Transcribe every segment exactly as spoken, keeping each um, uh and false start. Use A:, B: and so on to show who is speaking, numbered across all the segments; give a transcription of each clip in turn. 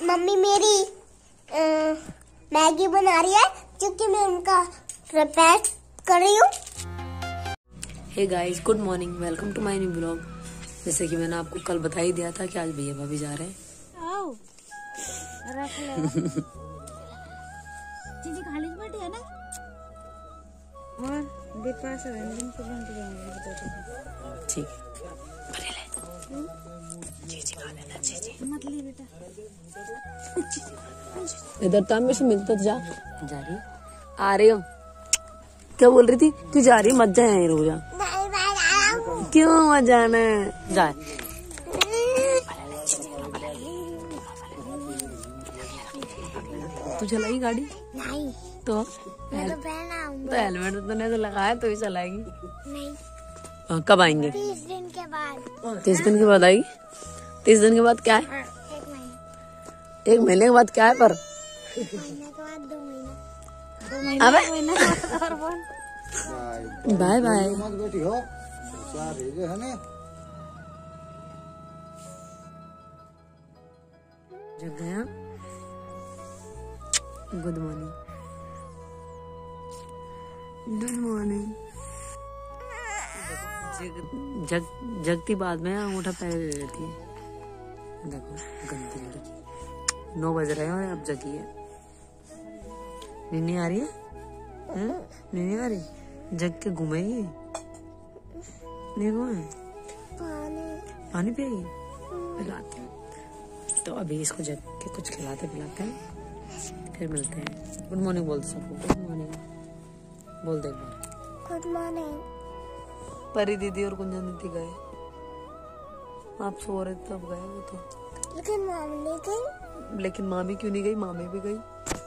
A: Mummy मेरी आ, Maggi बना रही है क्योंकि मैं उनका रिपेयर कर रही हूँ।
B: Hey guys, good morning, welcome to my new blog. जैसे कि मैंने आपको कल बता ही दिया था कि आज भैया भाभी जा रहे हैं।
C: आओ रख लो। चीज़ खाली बैठी है ना। और विपास रंजन के बन के जाएंगे बता दो।
B: ठीक है, भरे ले। चीज़ खा लेना, चीज़
C: मत ले बेटा।
B: इधर तो हमें से मिलता तो जा जा रही है। आ रही हो? क्या बोल रही थी? क्यों जा रही? मत जाए रोजा। क्यों मत जाना है? जाए। तू चलाई गाड़ी?
A: नहीं
B: तो
A: मैं तो पहना हूँ।
B: तो हेलमेट तूने तो लगाया, तो ही चलाएगी।
A: नहीं,
B: हाँ, कब आएंगे?
A: तीस दिन के बाद।
B: तीस दिन के बाद आएगी? तीस दिन के बाद क्या है?
A: एक महीना।
B: एक महीने के बाद क्या है? पर
A: एक महीने के बाद दो महीना।
C: दो महीना
B: अबे
C: महीना और बोल।
B: Bye bye.
D: मत बैठी हो सारे जो है ना।
B: जग गया। Good morning, good morning. जग, जग जगती बाद में अंगूठा पैर ले लेती है। देखो गंदी लड़की। नौ बज रहे हैं और अब जगी है। नींद नहीं आ रही है? हैं? नींद नहीं आ रही? जग के घूमेगी? नहीं घूमे?
A: पानी
B: पानी पिएगी? पिलाती हूँ। तो अभी इसको जग के कुछ खिलाते पिलाते हैं, फिर मिलते हैं। गुड मॉर्निंग बोल दो सबको। गुड मॉर्निंग बोल दे एक बार।
A: Good morning.
B: परी दीदी और कुंजन दीदी गए, आप सो रहे तब गए वो तो।
A: लेकिन मम्मी नहीं गई।
B: लेकिन मामी क्यों नहीं गई? मामी भी गई।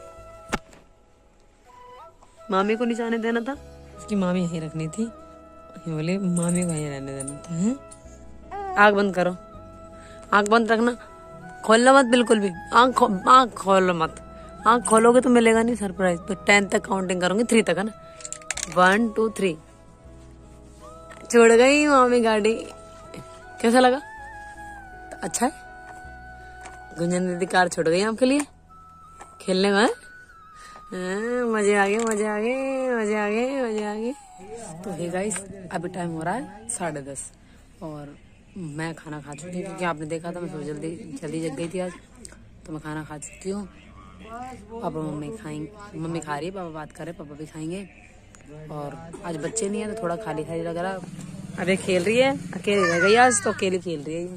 B: मामी को नहीं जाने देना था, उसकी मामी यहीं रखनी थी। बोले मामी को यहीं रहने देना था। हैं? आँख बंद करो, आँख बंद रखना, खोलना मत बिल्कुल भी। आँख खो, आँख खोलो मत। आँख खोलोगे तो मिलेगा नहीं सरप्राइज। तो टेन तक काउंटिंग करूंगी, थ्री तक है ना। One two three. छोड़ गई मामी गाड़ी। कैसा लगा? अच्छा है। गुंजन दीदी कार छोड़ गई आपके लिए खेलने में। मजे आ गए, मजे आ गए, मजे आ गए, मजे आ गए। तो हे गाइस, अभी टाइम हो रहा है साढ़े दस और मैं खाना खा चुकी हूँ, क्योंकि आपने देखा था मैं सुबह जल्दी जल्दी जग गई थी आज। तो मैं खाना खा चुकी हूँ। पापा मम्मी खाएंगे, मम्मी खा रही है, पापा बात कर रहे, पापा भी खाएंगे। और आज बच्चे नहीं है तो थोड़ा खाली खाली लग रहा। अभी खेल रही है, अकेली रह गई आज तो, अकेली खेल रही है।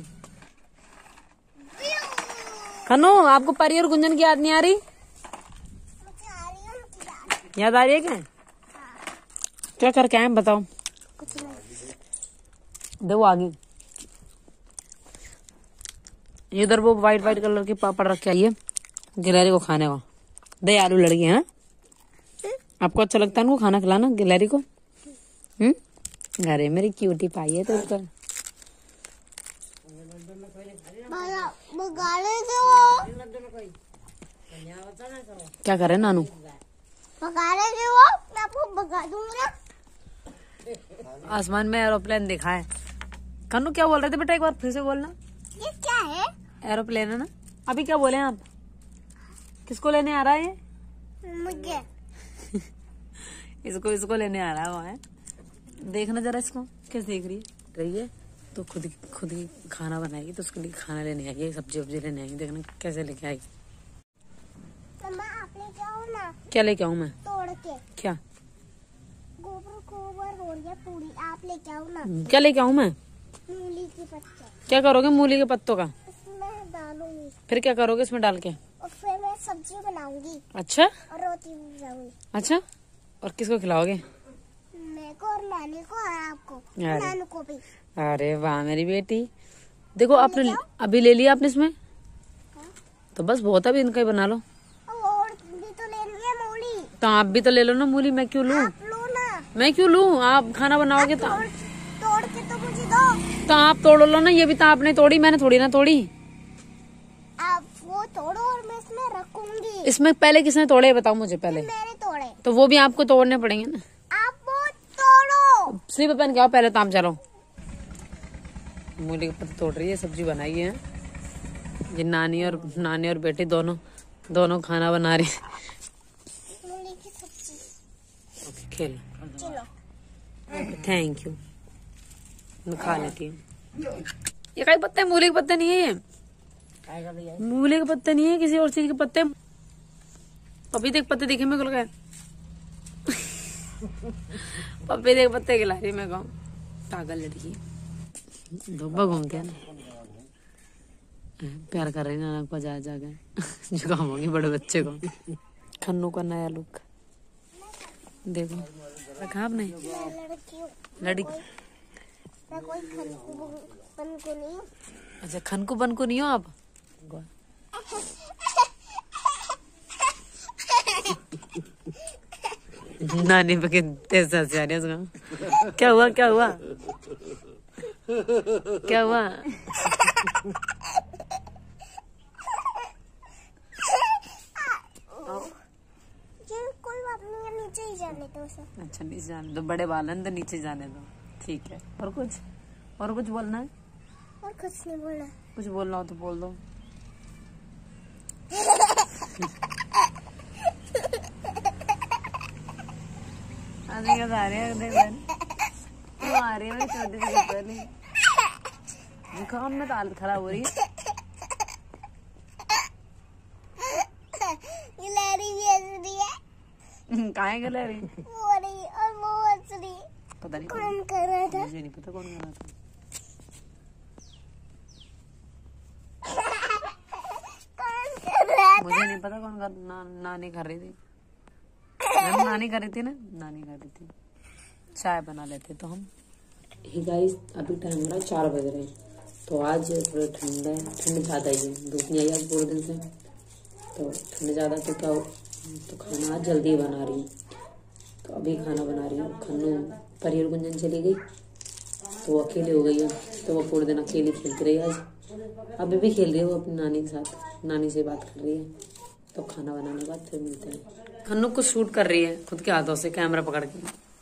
B: खनो, आपको परी और गुंजन की याद नहीं आ रही? याद आ रही है क्या? क्या करके आए बताओ।
A: कुछ नहीं।
B: देखो आगे इधर वो व्हाइट व्हाइट कलर के पापड़ रख के आइए गिलहरी को खाने को। दे आलू लड़की है। आपको अच्छा लगता है उनको खाना खिलाना गिलहरी को? हम्म, अरे मेरी क्यूटी पाई है तो उसका। क्या करे नानू?
A: मैं आपको भगा दूंगा।
B: आसमान में एरोप्लेन दिखा है। कन्नू क्या बोल रहे थे बेटा? एक बार फिर से बोलना।
A: ये क्या है?
B: एरोप्लेन है ना। अभी क्या बोले आप? किसको लेने आ रहा है ये?
A: मुझे।
B: इसको इसको लेने आ रहा है वो है। देखना जरा इसको कैसे देख रही है। रही है तो खुद खुद ही खाना बनाएगी, तो उसके लिए खाना लेने आएगी, सब्जी वब्जी लेने आएगी। देखना कैसे लेके आएगी।
A: तो मैं आप लेके आऊँ ना?
B: क्या लेके आऊँ मैं?
A: तोड़ के।
B: क्या?
A: गोबर गोबर हो रही है पूरी, आप लेके आओ ना।
B: क्या लेके आऊँ मैं?
A: मूली की पत्ते।
B: क्या करोगे मूली के पत्तों का?
A: इसमें डालूंगी।
B: फिर क्या करोगे इसमें डाल के?
A: और फिर मैं सब्जी बनाऊंगी।
B: अच्छा
A: और रोटी भी बनाऊंगी।
B: अच्छा, और किसको खिलाओगे?
A: मेरे को और नानी को और आपको,
B: अरे।
A: नानू को भी।
B: अरे वाह मेरी बेटी। देखो आपने अभी ले लिया आपने इसमें, तो बस बहुत, अभी इनका ही बना लो।
A: और भी तो ले लिया मूली।
B: तो आप भी तो ले लो ना मूली। मैं क्यों लूं?
A: आप लो ना।
B: मैं क्यों लूं? आप खाना बनाओगे तो
A: तोड़, तोड़ के तो मुझे दो।
B: तो आप तोड़ लो ना। ये भी तो आपने तोड़ी, मैंने थोड़ी ना तोड़ी।
A: आप वो तोड़ो और मैं इसमें रखूंगी।
B: इसमें पहले किसने तोड़े बताओ मुझे पहले।
A: मैंने तोड़े।
B: तो वो भी आपको तोड़ने पड़ेंगे ना।
A: आप वो तोड़ो।
B: स्लीपर पहन के आओ पहले, तो आप चलो। मूली के पत्ते तोड़ रही है, सब्जी बनाई है। ये नानी और नानी और बेटी दोनों दोनों खाना बना रही।
A: मूली की सब्जी।
B: ओके खेल।
A: चलो
B: थैंक यू, मैं खा लेती हूँ। ये कई पत्ते, मूली के पत्ते नहीं है ये, मूली के पत्ते नहीं है, किसी और चीज के पत्ते। पपी देख पत्ते दिखे मेरे को लगा पपी देख पत्ते खिला रही मैं कहूँ, पागल लड़की। धोबा घूमते हैं ना, प्यार कर रही नाना को जा जाके जुकामोगी बड़े बच्चे को। खन्नू का नया लुक देखो, रखा आपने
A: लड़की हूँ।
B: लड़की।
A: मैं कोई खन को नहीं हूँ।
B: अच्छा खनकू बनकू नहीं हो आप? नानी पे कितने हंस आ रही है। क्या हुआ क्या हुआ क्या हुआ?
A: ये कोई बात नहीं है, नीचे ही जाने दो सब।
B: अच्छा नीचे जाने दो, बड़े बाल हैं तो नीचे जाने दो, ठीक है। और कुछ और कुछ बोलना है?
A: और कुछ नहीं बोलना।
B: कुछ बोलना हो तो बोल दो। हंसी आ रही है, देख तू आ रही है मेरी छोटी सी पहले जुकाम में तो हालत खराब हो रही है।
A: ये लहरी भी हंस रही है।
B: काहे के ले रही?
A: वो रही और वो हंस रही।
B: पता नहीं
A: कौन कर रहा था?
B: मुझे नहीं पता कौन कर रहा था।
A: कौन कर रहा था?
B: मुझे नहीं पता कौन कर ना, नानी कर रही थी। जब नानी कर रही थी ना, नानी कर रही थी। चाय बना लेते तो हम। हे गाइस, अभी टाइम हो रहा है चार बज रहे हैं। तो आज थोड़ा ठंड है, ठंड ज़्यादा ही है, धूप नहीं आई आज पूरे दिन से। तो ठंड ज़्यादा तो क्या हो, तो खाना आज जल्दी बना रही हूँ। तो अभी खाना बना रही हूँ। खन्नू परी और गुंजन चली गई तो वो अकेली हो गई है, तो वो पूरे दिन अकेली खेलती रही आज। अभी भी खेल रही है वो अपनी नानी के साथ, नानी से बात कर रही है। तो खाना बनाने के बाद फिर मिलते हैं। खन्नू को शूट कर रही है खुद के हाथों से, कैमरा पकड़ के।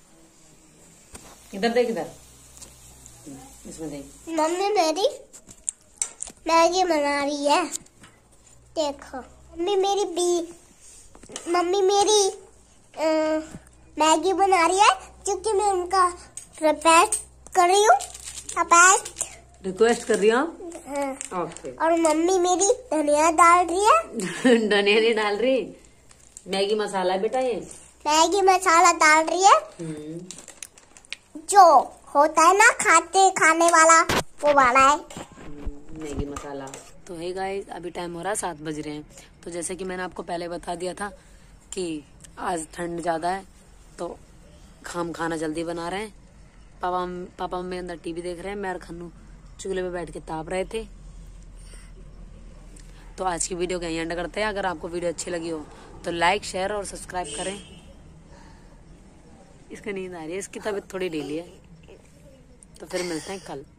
B: इधर देख, इधर इसमें देख।
A: मम्मी मेरी मैगी बना रही है, देखो। मम्मी मेरी बी मम्मी मेरी आ, मैगी बना रही है, क्योंकि मैं उनका रिक्वेस्ट कर रही हूँ।
B: रिक्वेस्ट कर रही हूँ।
A: हाँ।
B: ओके।
A: और मम्मी मेरी धनिया डाल रही है।
B: धनिया नहीं डाल रही, मैगी मसाला है बेटा ये।
A: मैगी मसाला डाल रही है, जो होता है ना खाते खाने वाला, वो वाला है
B: मैगी मसाला। तो हे गाइस, अभी टाइम हो रहा है सात बज रहे हैं। तो जैसे कि मैंने आपको पहले बता दिया था कि आज ठंड ज़्यादा है, तो हम खाना जल्दी बना रहे हैं। पापा पापा मम्मी अंदर टीवी देख रहे हैं, मैं और खन्नू चूल्हे पे बैठ के ताप रहे थे। तो आज की वीडियो का यहीं एंड करते हैं। अगर आपको वीडियो अच्छी लगी हो तो लाइक शेयर और सब्सक्राइब करें। इसका नींद आ रही है, इसकी तबीयत थोड़ी ढीली है। तो फिर मिलते हैं कल।